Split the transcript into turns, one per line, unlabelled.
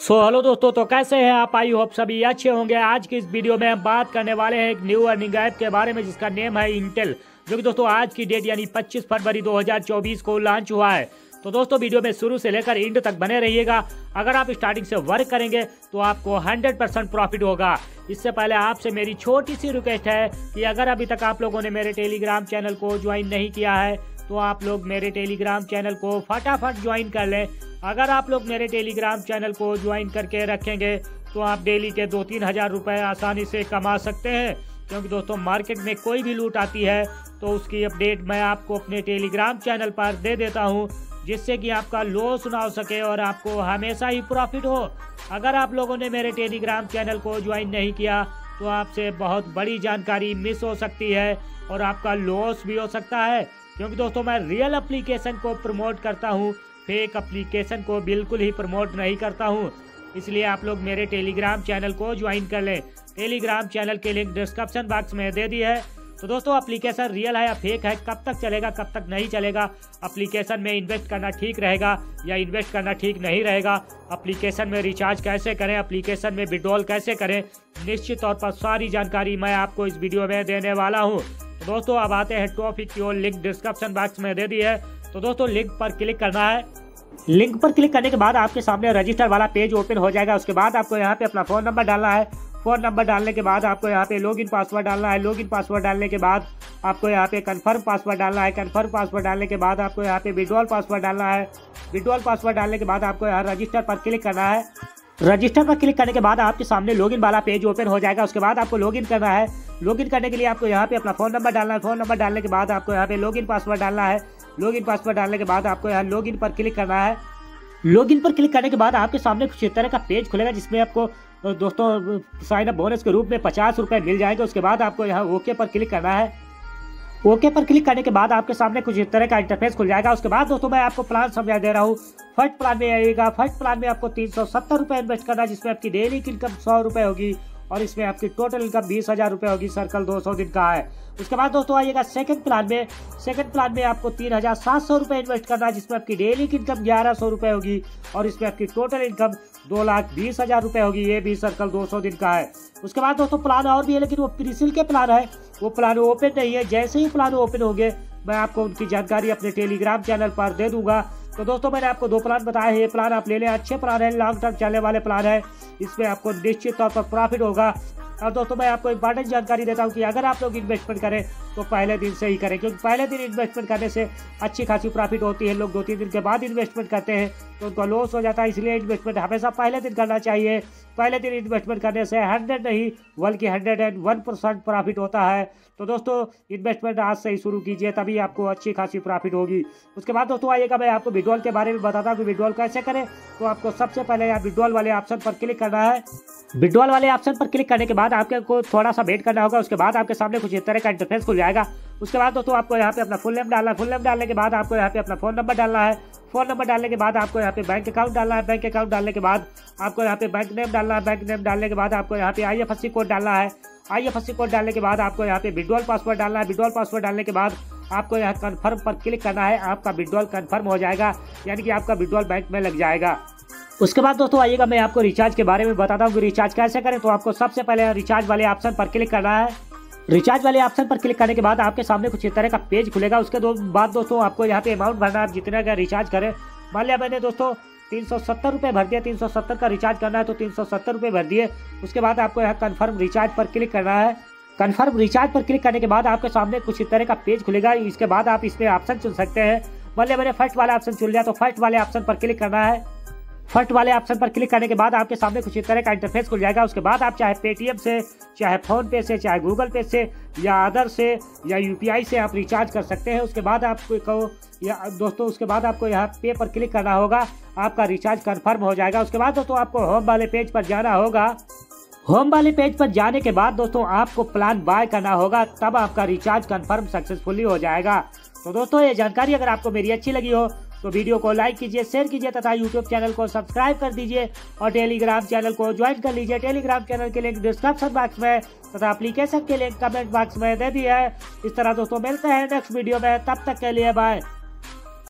Hello दोस्तों, तो कैसे हैं आप? आई होप सभी अच्छे होंगे। आज की इस वीडियो में हम बात करने वाले हैं एक न्यू अर्निंग ऐप के बारे में जिसका नेम है इंटेल, जो कि दोस्तों आज की डेट यानी 25 फरवरी 2024 को लॉन्च हुआ है। तो दोस्तों वीडियो में शुरू से लेकर एंड तक बने रहिएगा। अगर आप स्टार्टिंग से वर्क करेंगे तो आपको 100% प्रॉफिट होगा। इससे पहले आपसे मेरी छोटी सी रिक्वेस्ट है कि अगर अभी तक आप लोगों ने मेरे टेलीग्राम चैनल को ज्वाइन नहीं किया है तो आप लोग मेरे टेलीग्राम चैनल को फटाफट ज्वाइन कर लें। अगर आप लोग मेरे टेलीग्राम चैनल को ज्वाइन करके रखेंगे तो आप डेली के 2-3 हज़ार रुपये आसानी से कमा सकते हैं, क्योंकि दोस्तों मार्केट में कोई भी लूट आती है तो उसकी अपडेट मैं आपको अपने टेलीग्राम चैनल पर दे देता हूं, जिससे कि आपका लॉस ना हो सके और आपको हमेशा ही प्रॉफिट हो। अगर आप लोगों ने मेरे टेलीग्राम चैनल को ज्वाइन नहीं किया तो आपसे बहुत बड़ी जानकारी मिस हो सकती है और आपका लॉस भी हो सकता है, क्योंकि दोस्तों मैं रियल एप्लीकेशन को प्रमोट करता हूँ, फेक एप्लीकेशन को बिल्कुल ही प्रमोट नहीं करता हूँ। इसलिए आप लोग मेरे टेलीग्राम चैनल को ज्वाइन कर लें। टेलीग्राम चैनल के लिंक डिस्क्रिप्शन बॉक्स में दे दी है। तो दोस्तों एप्लीकेशन रियल है या फेक है, कब तक चलेगा कब तक नहीं चलेगा, एप्लीकेशन में इन्वेस्ट करना ठीक रहेगा या इन्वेस्ट करना ठीक नहीं रहेगा, एप्लीकेशन में रिचार्ज कैसे करें, एप्लीकेशन में विड्रॉल कैसे करें, निश्चित तौर पर सारी जानकारी मैं आपको इस वीडियो में देने वाला हूँ। तो दोस्तों अब आते हैं टॉपिक की ओर। लिंक डिस्क्रिप्शन बॉक्स में दे दी है। तो दोस्तों लिंक पर क्लिक करना है। लिंक पर क्लिक करने के बाद आपके सामने रजिस्टर वाला पेज ओपन हो जाएगा। उसके बाद आपको यहाँ पे अपना फ़ोन नंबर डालना है। फ़ोन नंबर डालने के बाद आपको यहाँ पे लॉगिन पासवर्ड डालना है। लॉगिन पासवर्ड डालने के बाद आपको यहाँ पे कन्फर्म पासवर्ड डालना है। कन्फर्म पासवर्ड डालने के बाद आपको यहाँ पे विड्रॉल पासवर्ड डालना है। विड्रॉल पासवर्ड डालने के बाद आपको यहाँ रजिस्टर पर क्लिक करना है। रजिस्टर पर क्लिक करने के बाद आपके सामने लॉगिन वाला पेज ओपन हो जाएगा। उसके बाद आपको लॉगिन करना है। लॉगिन करने के लिए आपको यहाँ पे अपना फ़ोन नंबर डालना है। फ़ोन नंबर डालने के बाद आपको यहाँ पे लॉगिन पासवर्ड डालना है। लॉगिन पासवर्ड डालने के बाद आपको यहाँ लॉगिन पर क्लिक करना है। लॉगिन पर क्लिक करने के बाद आपके सामने कुछ इस तरह का पेज खुलेगा, जिसमें आपको दोस्तों साइन अप बोनस के रूप में 50 रुपये मिल जाएंगे। उसके बाद आपको यहाँ ओके पर क्लिक करना है। ओके पर क्लिक करने के बाद आपके सामने कुछ इस तरह का इंटरफेस खुल जाएगा। उसके बाद दोस्तों मैं आपको प्लान समझा दे रहा हूँ। फर्स्ट प्लान में आएगा। फर्स्ट प्लान में आपको 370 रुपये इन्वेस्ट करना है, जिसमें आपकी डेली इनकम 100 रुपये होगी और इसमें आपकी टोटल इनकम 20,000 रुपये होगी। सर्कल 200 दिन का है। उसके बाद दोस्तों आइएगा सेकंड प्लान में। सेकंड प्लान में आपको 3,700 रुपये इन्वेस्ट करना है, जिसमें आपकी डेली की इनकम 1,100 रुपये होगी और इसमें आपकी टोटल इनकम 2,20,000 रुपये होगी। ये भी सर्कल 200 दिन का है। उसके बाद दोस्तों प्लान और भी है, लेकिन वो प्रीसेल के प्लान है, वो प्लान ओपन नहीं है। जैसे ही प्लान ओपन होंगे मैं आपको उनकी जानकारी अपने टेलीग्राम चैनल पर दे दूंगा। तो दोस्तों मैंने आपको 2 प्लान बताए हैं। ये प्लान आप ले लें, अच्छे प्लान है, लॉन्ग टर्म चलने वाले प्लान है। इसमें आपको निश्चित तौर पर प्रॉफिट होगा। और दोस्तों मैं आपको इंपॉर्टेंट जानकारी देता हूँ कि अगर आप लोग इन्वेस्टमेंट करें तो पहले दिन से ही करें, क्योंकि पहले दिन इन्वेस्टमेंट करने से अच्छी खासी प्रॉफिट होती है। लोग 2-3 दिन के बाद इन्वेस्टमेंट करते हैं तो उनका लॉस हो जाता है। इसलिए इन्वेस्टमेंट हमेशा पहले दिन करना चाहिए। पहले दिन इन्वेस्टमेंट करने से 100 नहीं बल्कि 101% प्रॉफिट होता है। तो दोस्तों इन्वेस्टमेंट आज से ही शुरू कीजिए, तभी आपको अच्छी खासी प्रॉफिट होगी। उसके बाद दोस्तों आइएगा मैं आपको विड्रॉल के बारे में बताता हूँ कि विड्रॉल कैसे करें। तो आपको सबसे पहले यहाँ विड्रॉल वाले ऑप्शन पर क्लिक करना है। विड्रॉल वाले ऑप्शन पर क्लिक करने के बाद आपको थोड़ा सा वेट करना होगा। उसके बाद आपके सामने कुछ इस तरह का इंटरफेस खुल जाएगा। उसके बाद दोस्तों आपको यहाँ पे अपना फुल नेम डालना है। फुल नेम डालने के बाद आपको यहाँ पे अपना फ़ोन नंबर डालना है। फ़ोन नंबर डालने के बाद आपको यहाँ पे बैंक अकाउंट डालना है। बैंक अकाउंट डालने के बाद आपको यहाँ पे बैंक नेम डालना है। बैंक नेम डालने के बाद आपको यहाँ पे IFSC कोड डालना है। IFSC कोड डालने के बाद आपको यहाँ पे विड्रॉल पासवर्ड डालना है। विड्रॉल पासवर्ड डालने के बाद आपको यहाँ कन्फर्म पर क्लिक करना है। आपका विड्रॉल कन्फर्म हो जाएगा, यानी कि आपका विड्रॉल बैंक में लग जाएगा। उसके बाद दोस्तों आइएगा मैं आपको रिचार्ज के बारे में बताता हूँ कि रिचार्ज कैसे करें। तो आपको सबसे पहले रिचार्ज वाले ऑप्शन पर क्लिक करना है। रिचार्ज वाले ऑप्शन पर क्लिक करने के बाद आपके सामने कुछ इस तरह का पेज खुलेगा। उसके बाद दोस्तों आपको यहाँ पे अमाउंट भरना है, आप जितना का रिचार्ज करें। मान लिया मैंने दोस्तों 370 रुपये भर दिया, 370 का रिचार्ज करना है तो 370 रुपये भर दिए। उसके बाद आपको यहाँ कन्फर्म रिचार्ज पर क्लिक करना है। कन्फर्म रिचार्ज पर क्लिक करने के बाद आपके सामने कुछ इस तरह का पेज खुलेगा। इसके बाद आप इसमें ऑप्शन चुन सकते हैं। मान लिया मैंने फर्स्ट वाला ऑप्शन चुन लिया, तो फर्स्ट वाले ऑप्शन पर क्लिक करना है। फर्स्ट वाले ऑप्शन पर क्लिक करने के बाद आपके सामने कुछ इस तरह का इंटरफेस खुल जाएगा। उसके बाद आप चाहे पेटीएम से, चाहे फ़ोन पे से, चाहे गूगल पे से या अदर से या UPI से आप रिचार्ज कर सकते हैं। उसके बाद आपको या दोस्तों उसके बाद आपको यहाँ पे पर क्लिक करना होगा। आपका रिचार्ज कन्फर्म हो जाएगा। उसके बाद दोस्तों आपको होम वाले पेज पर जाना होगा। होम वाले पेज पर जाने के बाद दोस्तों आपको प्लान बाय करना होगा, तब आपका रिचार्ज कन्फर्म सक्सेसफुली हो जाएगा। तो दोस्तों ये जानकारी अगर आपको मेरी अच्छी लगी हो तो वीडियो को लाइक कीजिए, शेयर कीजिए तथा यूट्यूब चैनल को सब्सक्राइब कर दीजिए और टेलीग्राम चैनल को ज्वाइन कर लीजिए। टेलीग्राम चैनल के लिंक डिस्क्रिप्शन बॉक्स में तथा एप्लीकेशन के लिंक कमेंट बॉक्स में दे दी है। इस तरह दोस्तों मिलते हैं नेक्स्ट वीडियो में, तब तक के लिए बाय।